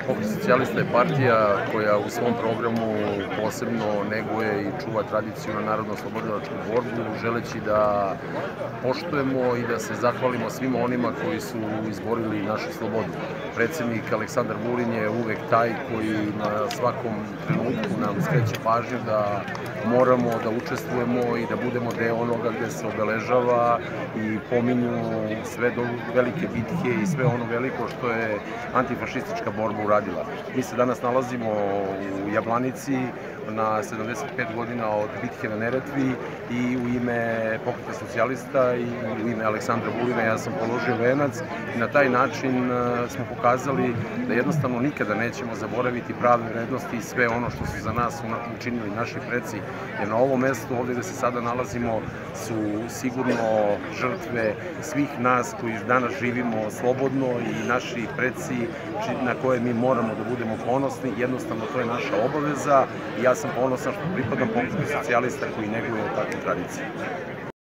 Pokret socijalista je partija koja u svom programu posebno neguje i čuva tradiciju na narodno-oslobodilačku borbu, želeći da poštujemo i da se zahvalimo svima onima koji su izborili našu slobodu. Predsednik Aleksandar Vulin je uvek taj koji na svakom trenutku nam skreće pažnju da moramo da učestvujemo i da budemo deo onoga gde se obeležava i pominju sve velike bitke i sve ono veliko što je antifašistička borba uradila. Mi se danas nalazimo u Jablanici na 75 godina od bitke na Neretvi i u ime Pokreta socijalista i u ime Aleksandra Vulina ja sam položio venac i na taj način smo pokazali da jednostavno nikada nećemo zaboraviti prave vrednosti i sve ono što su za nas učinili naši preci. Jer na ovom mestu, ovde gde se sada nalazimo, su sigurno žrtve svih nas koji danas živimo slobodno i naši preci na koje mi moramo da budemo ponosni. Jednostavno, to je naša obaveza i ja sam ponosan što pripadam Pokretu socijalista koji neguje takvu tradiciju.